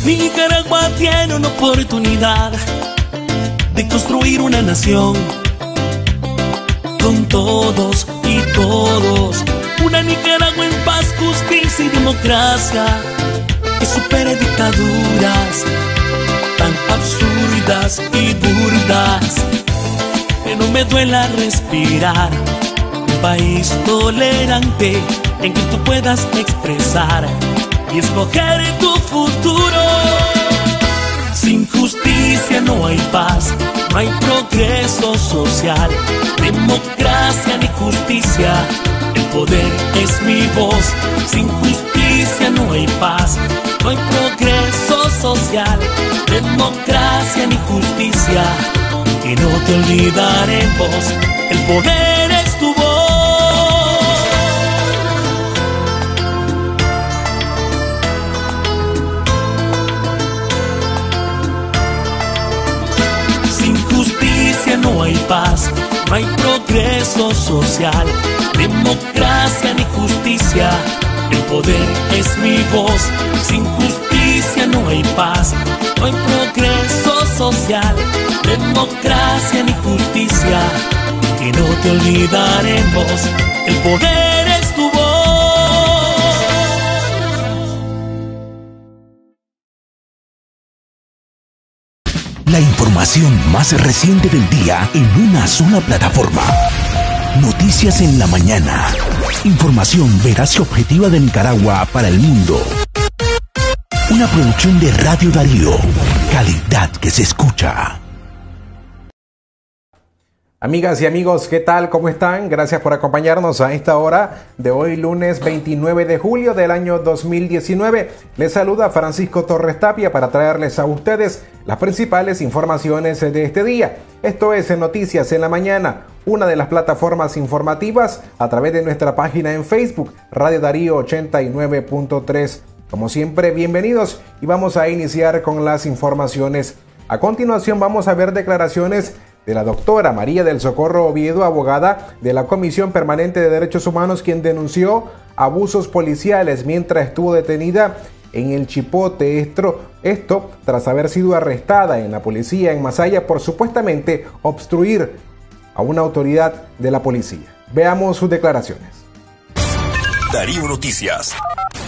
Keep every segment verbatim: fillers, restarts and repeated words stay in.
Mi Nicaragua tiene una oportunidad de construir una nación con todos y todos. Una Nicaragua en paz, justicia y democracia que supere dictaduras tan absurdas y burdas. Que no me duela respirar. Un país tolerante en que tú puedas expresar y escoger tu futuro. Sin justicia no hay paz, no hay progreso social, democracia ni justicia. El poder es mi voz. Sin justicia no hay paz, no hay progreso social, democracia ni justicia. Y no te olvidaremos, el poder es tu voz. Sin justicia no hay paz, no hay progreso social, democracia ni justicia. El poder es mi voz. Sin justicia no hay paz, no hay progreso social, democracia ni justicia. Y no te olvidaremos, el poder es tu voz. La información más reciente del día en una sola plataforma. Noticias en la mañana. Información veraz y objetiva de Nicaragua para el mundo. Una producción de Radio Darío. Calidad que se escucha. Amigas y amigos, ¿qué tal? ¿Cómo están? Gracias por acompañarnos a esta hora de hoy, lunes veintinueve de julio del año dos mil diecinueve. Les saluda Francisco Torres Tapia para traerles a ustedes las principales informaciones de este día. Esto es Noticias en la Mañana, una de las plataformas informativas a través de nuestra página en Facebook, Radio Darío ochenta y nueve punto tres. Como siempre, bienvenidos y vamos a iniciar con las informaciones. A continuación vamos a ver declaraciones de la doctora María del Socorro Oviedo, abogada de la Comisión Permanente de Derechos Humanos, quien denunció abusos policiales mientras estuvo detenida en el Chipote. Esto, esto tras haber sido arrestada en la policía en Masaya por supuestamente obstruir a una autoridad de la policía. Veamos sus declaraciones. Darío Noticias.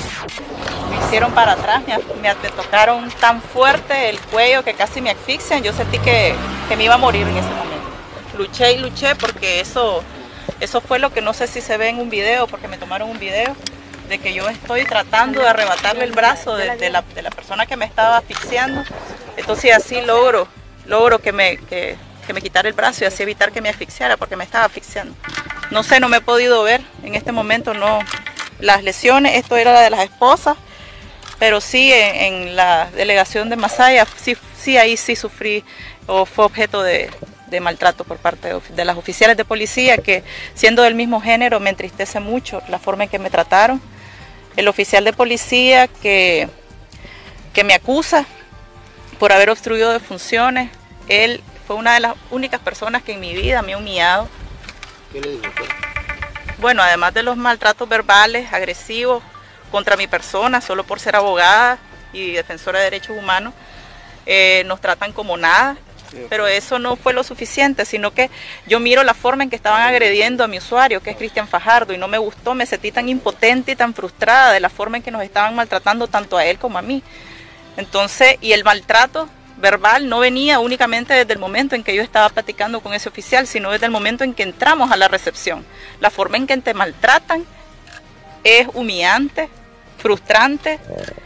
Me hicieron para atrás, me, me, me tocaron tan fuerte el cuello que casi me asfixian. Yo sentí que, que me iba a morir en ese momento. Luché y luché porque eso, eso fue lo que no sé si se ve en un video, porque me tomaron un video de que yo estoy tratando de arrebatarle el brazo de, de, la, de la persona que me estaba asfixiando. Entonces así logro, logro que me, que, que me quitara el brazo y así evitar que me asfixiara, porque me estaba asfixiando. No sé, no me he podido ver en este momento, no, las lesiones. Esto era la de las esposas. Pero sí, en, en la delegación de Masaya, sí, sí ahí sí sufrí o fue objeto de, de maltrato por parte de, de las oficiales de policía, que siendo del mismo género me entristece mucho la forma en que me trataron. El oficial de policía que, que me acusa por haber obstruido de funciones, él fue una de las únicas personas que en mi vida me ha humillado. ¿Qué le dijo? Bueno, además de los maltratos verbales, agresivos, contra mi persona, solo por ser abogada y defensora de derechos humanos, eh, nos tratan como nada, pero eso no fue lo suficiente, sino que yo miro la forma en que estaban agrediendo a mi usuario, que es Cristian Fajardo, y no me gustó, me sentí tan impotente y tan frustrada de la forma en que nos estaban maltratando tanto a él como a mí. Entonces, y el maltrato verbal no venía únicamente desde el momento en que yo estaba platicando con ese oficial, sino desde el momento en que entramos a la recepción. La forma en que te maltratan es humillante, frustrante,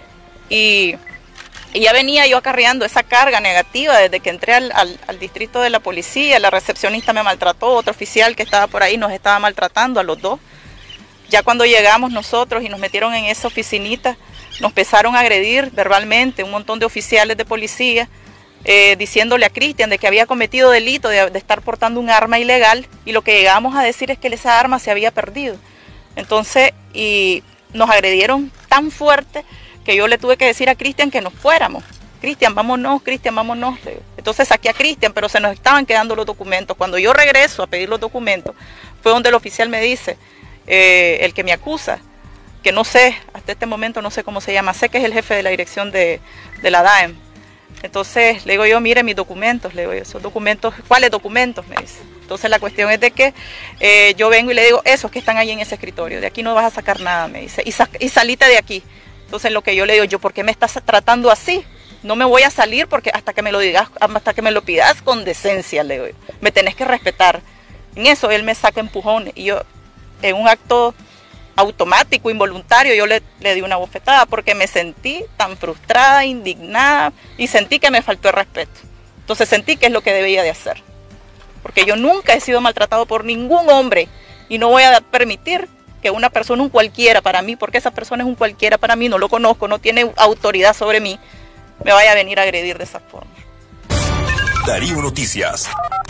y, y ya venía yo acarreando esa carga negativa desde que entré al, al, al distrito de la policía. La recepcionista me maltrató, otro oficial que estaba por ahí nos estaba maltratando a los dos. Ya cuando llegamos nosotros y nos metieron en esa oficinita, nos empezaron a agredir verbalmente un montón de oficiales de policía, eh, diciéndole a Cristian de que había cometido delito de, de estar portando un arma ilegal, y lo que llegamos a decir es que esa arma se había perdido. Entonces, y nos agredieron tan fuerte que yo le tuve que decir a Cristian que nos fuéramos. Cristian, vámonos, Cristian, vámonos. Entonces saqué a Cristian, pero se nos estaban quedando los documentos. Cuando yo regreso a pedir los documentos, fue donde el oficial me dice, eh, el que me acusa, que no sé, hasta este momento no sé cómo se llama, sé que es el jefe de la dirección de, de la D A E M. Entonces le digo yo, mire mis documentos, le digo yo, esos documentos, ¿cuáles documentos? Me dice. Entonces la cuestión es de que eh, yo vengo y le digo, esos que están ahí en ese escritorio, de aquí no vas a sacar nada, me dice, y, sa y salite de aquí. Entonces lo que yo le digo, yo, ¿por qué me estás tratando así? No me voy a salir porque hasta que me lo digas, hasta que me lo pidas con decencia, le digo yo, me tenés que respetar. En eso él me saca empujones y yo, en un acto automático, involuntario, yo le, le di una bofetada porque me sentí tan frustrada, indignada y sentí que me faltó el respeto. Entonces sentí que es lo que debía de hacer. Porque yo nunca he sido maltratado por ningún hombre y no voy a permitir que una persona, un cualquiera para mí, porque esa persona es un cualquiera para mí, no lo conozco, no tiene autoridad sobre mí, me vaya a venir a agredir de esa forma. Darío Noticias.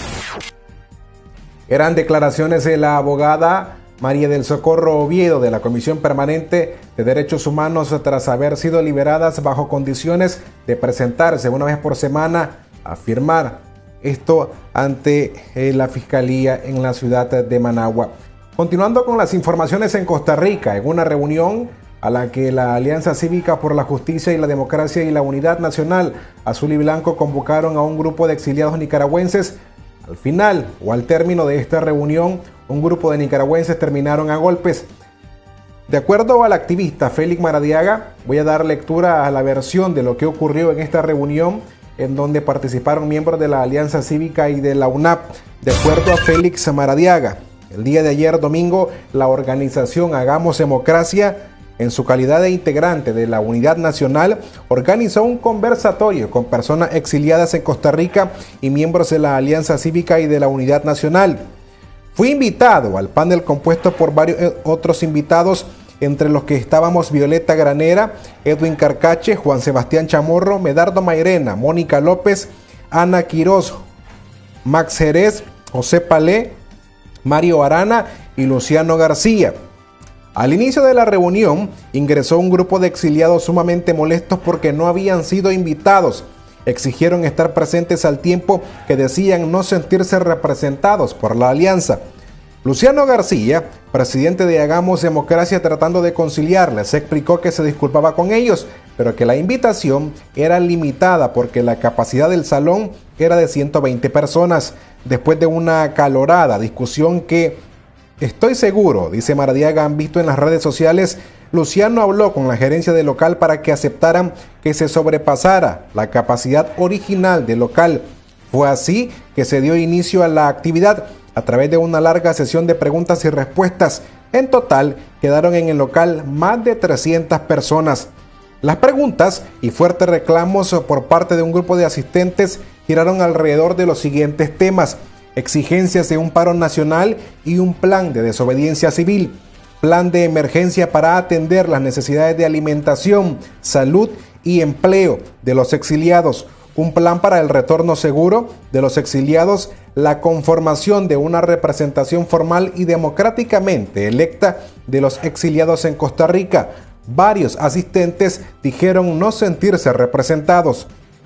Eran declaraciones de la abogada María del Socorro Oviedo de la Comisión Permanente de Derechos Humanos tras haber sido liberadas bajo condiciones de presentarse una vez por semana a firmar esto ante eh, la Fiscalía en la ciudad de Managua. Continuando con las informaciones en Costa Rica, en una reunión a la que la Alianza Cívica por la Justicia y la Democracia y la Unidad Nacional Azul y Blanco convocaron a un grupo de exiliados nicaragüenses. Al final o al término de esta reunión, un grupo de nicaragüenses terminaron a golpes. De acuerdo al activista Félix Maradiaga, voy a dar lectura a la versión de lo que ocurrió en esta reunión en donde participaron miembros de la Alianza Cívica y de la U N A P. De acuerdo a Félix Maradiaga, el día de ayer domingo, la organización Hagamos Democracia, en su calidad de integrante de la Unidad Nacional, organizó un conversatorio con personas exiliadas en Costa Rica y miembros de la Alianza Cívica y de la Unidad Nacional. Fui invitado al panel compuesto por varios otros invitados, entre los que estábamos Violeta Granera, Edwin Carcache, Juan Sebastián Chamorro, Medardo Mairena, Mónica López, Ana Quiroz, Max Jerez, José Palé, Mario Arana y Luciano García. Al inicio de la reunión ingresó un grupo de exiliados sumamente molestos porque no habían sido invitados. Exigieron estar presentes al tiempo que decían no sentirse representados por la alianza. Luciano García, presidente de Hagamos Democracia, tratando de conciliarles, explicó que se disculpaba con ellos, pero que la invitación era limitada porque la capacidad del salón era de ciento veinte personas. Después de una acalorada discusión que, estoy seguro, dice Maradiaga, han visto en las redes sociales, Luciano habló con la gerencia del local para que aceptaran que se sobrepasara la capacidad original del local. Fue así que se dio inicio a la actividad a través de una larga sesión de preguntas y respuestas. En total quedaron en el local más de trescientas personas. Las preguntas y fuertes reclamos por parte de un grupo de asistentes giraron alrededor de los siguientes temas: exigencias de un paro nacional y un plan de desobediencia civil, plan de emergencia para atender las necesidades de alimentación, salud y empleo de los exiliados, un plan para el retorno seguro de los exiliados, la conformación de una representación formal y democráticamente electa de los exiliados en Costa Rica. Varios asistentes dijeron no sentirse representados.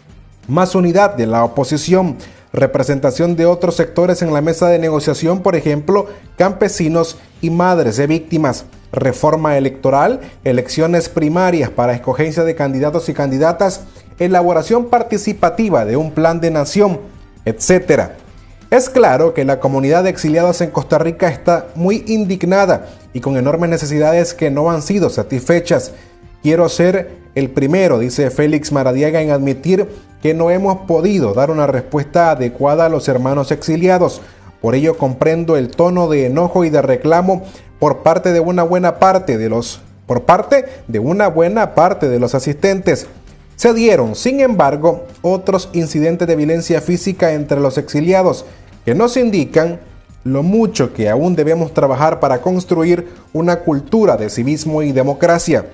Más unidad de la oposición, representación de otros sectores en la mesa de negociación, por ejemplo, campesinos y madres de víctimas, reforma electoral, elecciones primarias para escogencia de candidatos y candidatas, elaboración participativa de un plan de nación, etcétera. Es claro que la comunidad de exiliados en Costa Rica está muy indignada y con enormes necesidades que no han sido satisfechas. Quiero ser el primero, dice Félix Maradiaga, en admitir que no hemos podido dar una respuesta adecuada a los hermanos exiliados. Por ello comprendo el tono de enojo y de reclamo por parte de una buena parte de los, por parte de una buena parte de los asistentes. Se dieron, sin embargo, otros incidentes de violencia física entre los exiliados que nos indican lo mucho que aún debemos trabajar para construir una cultura de civismo y democracia.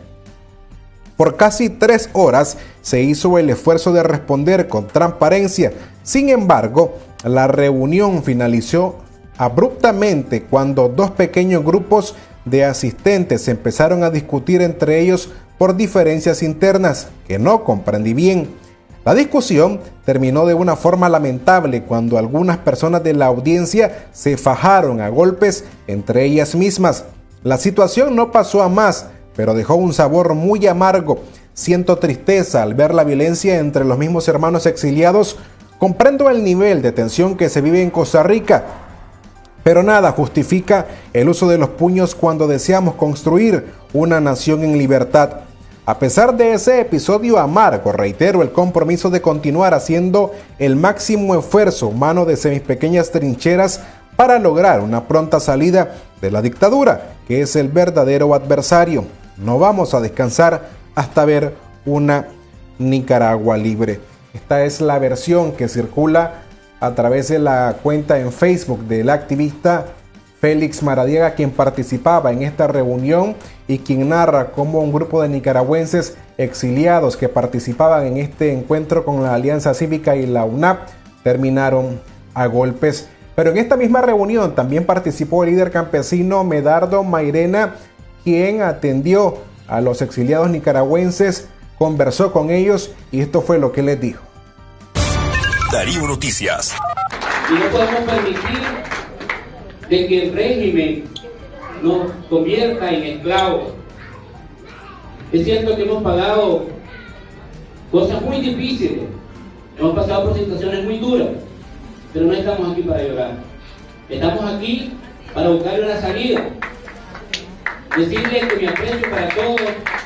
Por casi tres horas se hizo el esfuerzo de responder con transparencia. Sin embargo, la reunión finalizó abruptamente cuando dos pequeños grupos de asistentes empezaron a discutir entre ellos por diferencias internas que no comprendí bien. La discusión terminó de una forma lamentable cuando algunas personas de la audiencia se fajaron a golpes entre ellas mismas. La situación no pasó a más, pero dejó un sabor muy amargo. Siento tristeza al ver la violencia entre los mismos hermanos exiliados. Comprendo el nivel de tensión que se vive en Costa Rica, pero nada justifica el uso de los puños cuando deseamos construir una nación en libertad. A pesar de ese episodio amargo, reitero el compromiso de continuar haciendo el máximo esfuerzo humano desde mis pequeñas trincheras para lograr una pronta salida de la dictadura, que es el verdadero adversario. No vamos a descansar hasta ver una Nicaragua libre. Esta es la versión que circula a través de la cuenta en Facebook del activista Félix Maradiaga, quien participaba en esta reunión y quien narra cómo un grupo de nicaragüenses exiliados que participaban en este encuentro con la Alianza Cívica y la U N A P terminaron a golpes. Pero en esta misma reunión también participó el líder campesino Medardo Mairena, quien atendió a los exiliados nicaragüenses, conversó con ellos y esto fue lo que les dijo. Darío Noticias. Y no podemos permitir de que el régimen nos convierta en esclavos. Es cierto que hemos pagado cosas muy difíciles, hemos pasado por situaciones muy duras, pero no estamos aquí para llorar. Estamos aquí para buscar una salida. Decirles que mi aprecio para todos,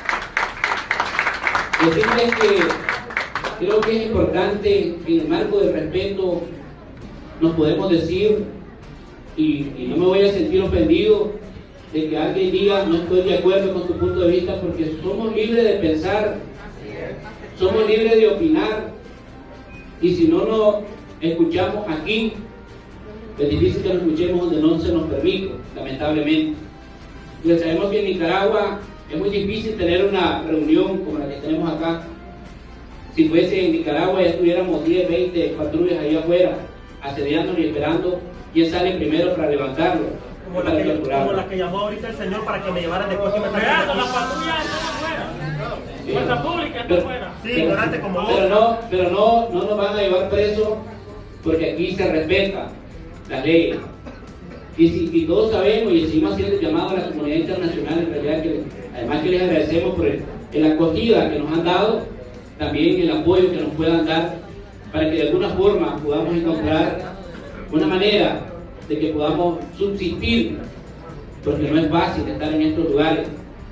decirles que creo que es importante, en el marco del respeto, nos podemos decir, y, y no me voy a sentir ofendido de que alguien diga no estoy de acuerdo con tu punto de vista, porque somos libres de pensar, somos libres de opinar, y si no nos escuchamos aquí, es difícil que nos escuchemos donde no se nos permite, lamentablemente. Y sabemos que en Nicaragua es muy difícil tener una reunión como la que tenemos acá. Si fuese en Nicaragua ya tuviéramos diez, veinte patrullas ahí afuera, asediándonos y esperando quién sale primero para levantarlo. Como, para la que, torturarlo. como la que llamó ahorita el señor para que me llevaran de coche y me trajeran. La patrulla está afuera. Fuerza pública está afuera. Sí, ignorante como vos. Pero no, pero no, no nos van a llevar presos porque aquí se respeta las leyes. Y, si, y todos sabemos y seguimos haciendo el llamado a la comunidad internacional, en realidad, que además que les agradecemos por el, el acogida que nos han dado, también el apoyo que nos puedan dar para que de alguna forma podamos encontrar una manera de que podamos subsistir, porque no es fácil estar en estos lugares.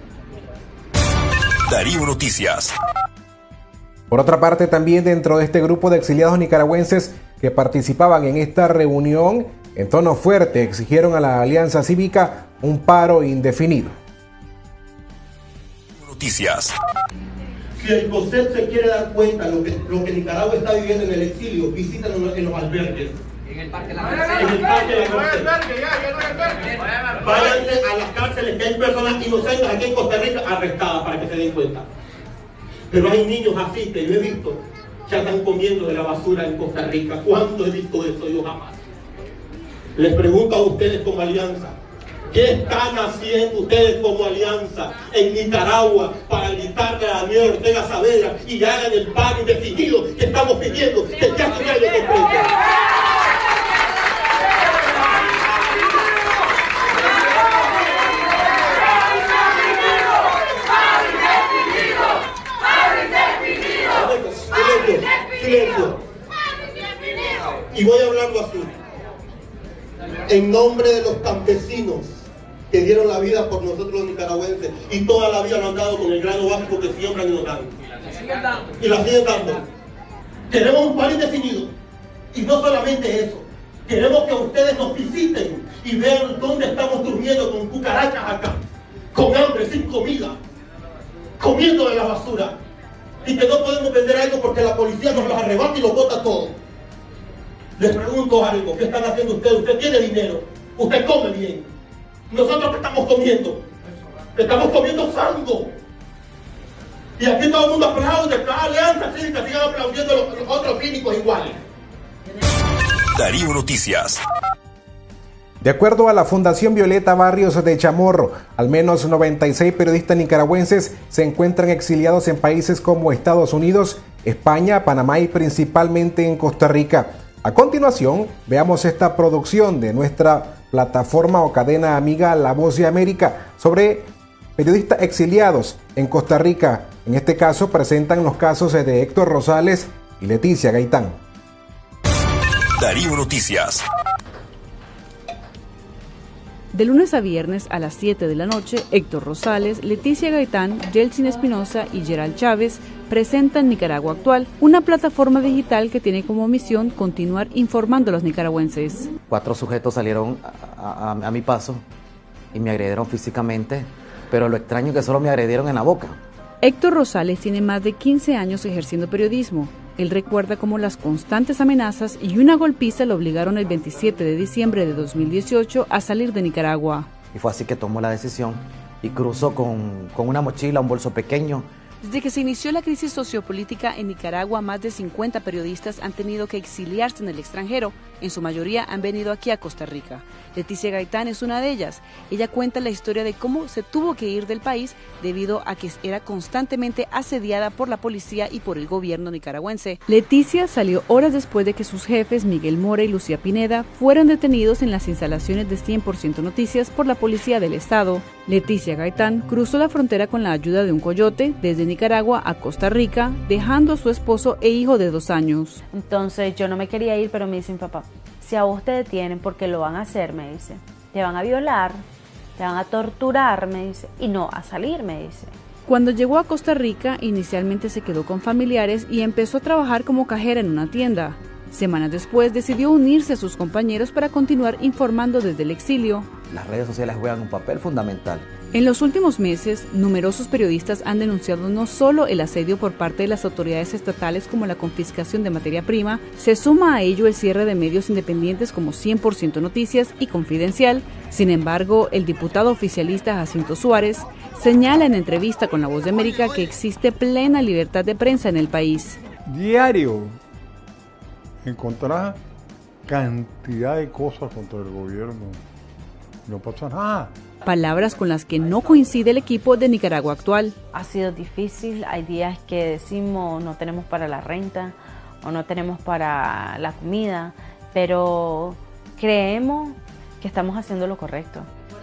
Darío Noticias. Por otra parte, también dentro de este grupo de exiliados nicaragüenses que participaban en esta reunión, en tono fuerte exigieron a la Alianza Cívica un paro indefinido. Noticias. Si el COSEP se quiere dar cuenta de lo que, lo que Nicaragua está viviendo en el exilio, visítanos en los albergues. En el Parque de la Merced. En el Parque de la Merced. Váyanse a las cárceles, que hay personas inocentes aquí en Costa Rica arrestadas para que se den cuenta. Pero hay niños así que yo he visto que están comiendo de la basura en Costa Rica. ¿Cuándo he visto eso? Yo jamás. Les pregunto a ustedes como alianza, ¿qué están haciendo ustedes como alianza en Nicaragua para gritarle a Daniel Ortega Saavedra y hagan el paro indefinido que estamos pidiendo desde hace un año completo? Silencio, silencio. Y voy a hablarlo así. En nombre de los campesinos que dieron la vida por nosotros los nicaragüenses y toda la vida nos han dado con el grano básico que siembran y nos dan. Y la siguen dando. Queremos un país definido. Y no solamente eso. Queremos que ustedes nos visiten y vean dónde estamos durmiendo con cucarachas acá. Con hambre, sin comida. Comiendo de la basura. Y que no podemos vender algo porque la policía nos los arrebata y los bota todo. Les pregunto algo, ¿qué están haciendo ustedes? Usted tiene dinero, usted come bien. Nosotros ¿qué estamos comiendo? Estamos comiendo fango. Y aquí todo el mundo aplaude, cada alianza cívica, sigan aplaudiendo los, los otros cínicos iguales. Darío Noticias. De acuerdo a la Fundación Violeta Barrios de Chamorro, al menos noventa y seis periodistas nicaragüenses se encuentran exiliados en países como Estados Unidos, España, Panamá y principalmente en Costa Rica. A continuación, veamos esta producción de nuestra plataforma o cadena amiga La Voz de América sobre periodistas exiliados en Costa Rica. En este caso presentan los casos de Héctor Rosales y Leticia Gaitán. Darío Noticias. De lunes a viernes a las siete de la noche, Héctor Rosales, Leticia Gaitán, Yeltsin Espinosa y Gerald Chávez presentan Nicaragua Actual, una plataforma digital que tiene como misión continuar informando a los nicaragüenses. Cuatro sujetos salieron a, a, a mi paso y me agredieron físicamente, pero lo extraño es que solo me agredieron en la boca. Héctor Rosales tiene más de quince años ejerciendo periodismo. Él recuerda cómo las constantes amenazas y una golpiza lo obligaron el veintisiete de diciembre de dos mil dieciocho a salir de Nicaragua. Y fue así que tomó la decisión y cruzó con, con una mochila, un bolso pequeño. Desde que se inició la crisis sociopolítica en Nicaragua, más de cincuenta periodistas han tenido que exiliarse en el extranjero. En su mayoría han venido aquí a Costa Rica. Leticia Gaitán es una de ellas. Ella cuenta la historia de cómo se tuvo que ir del país debido a que era constantemente asediada por la policía y por el gobierno nicaragüense. Leticia salió horas después de que sus jefes, Miguel Mora y Lucía Pineda, fueran detenidos en las instalaciones de cien por ciento Noticias por la policía del estado. Leticia Gaitán cruzó la frontera con la ayuda de un coyote desde Nicaragua a Costa Rica, dejando a su esposo e hijo de dos años. Entonces yo no me quería ir, pero me dicen, papá, si a vos te detienen, porque lo van a hacer, me dice, te van a violar, te van a torturar, me dice, y no a salir, me dice. Cuando llegó a Costa Rica, inicialmente se quedó con familiares y empezó a trabajar como cajera en una tienda. Semanas después decidió unirse a sus compañeros para continuar informando desde el exilio. Las redes sociales juegan un papel fundamental. En los últimos meses, numerosos periodistas han denunciado no solo el asedio por parte de las autoridades estatales como la confiscación de materia prima, se suma a ello el cierre de medios independientes como cien por ciento Noticias y Confidencial. Sin embargo, el diputado oficialista Jacinto Suárez señala en entrevista con La Voz de América que existe plena libertad de prensa en el país. Diario encontrar cantidad de cosas contra el gobierno. No pasa nada. Palabras con las que no coincide el equipo de Nicaragua Actual. Ha sido difícil, hay días que decimos no tenemos para la renta o no tenemos para la comida, pero creemos que estamos haciendo lo correcto.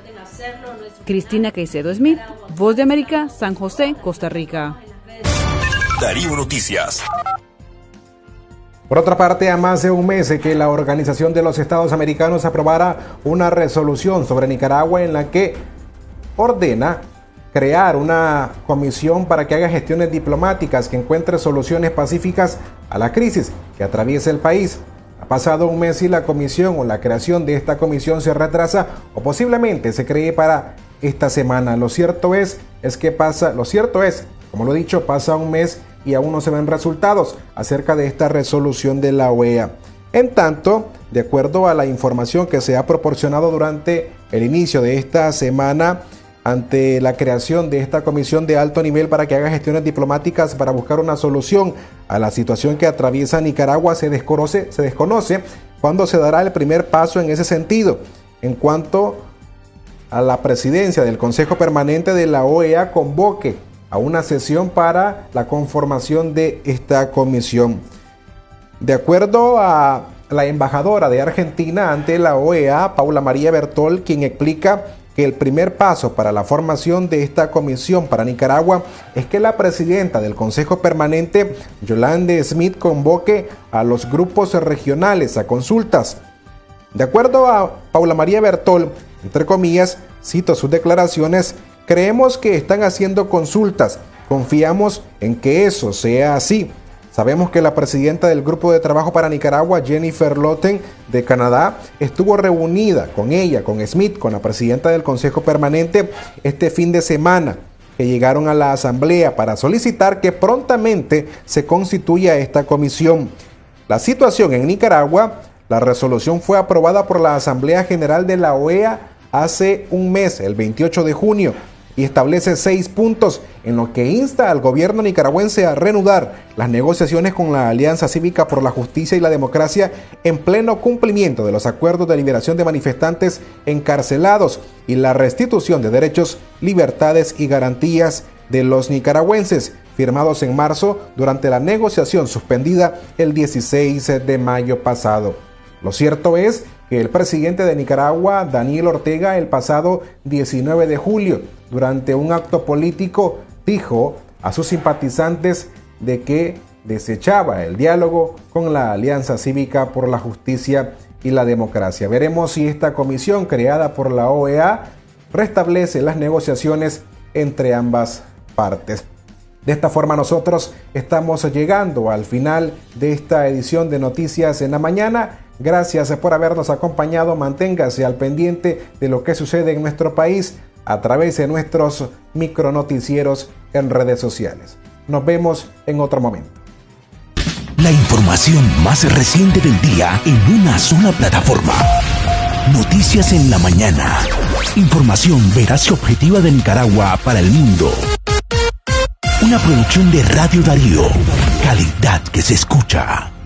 Cristina Caicedo Smith, Voz de América, San José, Costa Rica. Darío Noticias. Por otra parte, a más de un mes de que la Organización de los Estados Americanos aprobara una resolución sobre Nicaragua en la que ordena crear una comisión para que haga gestiones diplomáticas que encuentre soluciones pacíficas a la crisis que atraviesa el país. Ha pasado un mes y la comisión o la creación de esta comisión se retrasa o posiblemente se cree para esta semana. Lo cierto es, es que pasa, lo cierto es, como lo he dicho, pasa un mes y aún no se ven resultados acerca de esta resolución de la O E A. En tanto, de acuerdo a la información que se ha proporcionado durante el inicio de esta semana, ante la creación de esta comisión de alto nivel para que haga gestiones diplomáticas para buscar una solución a la situación que atraviesa Nicaragua, se desconoce, se desconoce cuándo se dará el primer paso en ese sentido. En cuanto a la presidencia del Consejo Permanente de la O E A convoque a una sesión para la conformación de esta comisión. De acuerdo a la embajadora de Argentina ante la O E A, Paula María Bertol, quien explica que el primer paso para la formación de esta comisión para Nicaragua es que la presidenta del Consejo Permanente, Yolanda Smith, convoque a los grupos regionales a consultas. De acuerdo a Paula María Bertol, entre comillas, cito sus declaraciones, creemos que están haciendo consultas, confiamos en que eso sea así. Sabemos que la presidenta del Grupo de Trabajo para Nicaragua, Jennifer Lotten, de Canadá, estuvo reunida con ella, con Smith, con la presidenta del Consejo Permanente, este fin de semana, que llegaron a la Asamblea para solicitar que prontamente se constituya esta comisión. La situación en Nicaragua, la resolución fue aprobada por la Asamblea General de la O E A hace un mes, el veintiocho de junio, y establece seis puntos en los que insta al gobierno nicaragüense a reanudar las negociaciones con la Alianza Cívica por la Justicia y la Democracia en pleno cumplimiento de los acuerdos de liberación de manifestantes encarcelados y la restitución de derechos, libertades y garantías de los nicaragüenses, firmados en marzo durante la negociación suspendida el dieciséis de mayo pasado. Lo cierto es que el presidente de Nicaragua, Daniel Ortega, el pasado diecinueve de julio, durante un acto político, dijo a sus simpatizantes de que desechaba el diálogo con la Alianza Cívica por la Justicia y la Democracia. Veremos si esta comisión creada por la O E A restablece las negociaciones entre ambas partes. De esta forma nosotros estamos llegando al final de esta edición de Noticias en la Mañana. Gracias por habernos acompañado. Manténgase al pendiente de lo que sucede en nuestro país a través de nuestros micronoticieros en redes sociales. Nos vemos en otro momento. La información más reciente del día en una sola plataforma. Noticias en la Mañana. Información veraz y objetiva de Nicaragua para el mundo. Una producción de Radio Darío. Calidad que se escucha.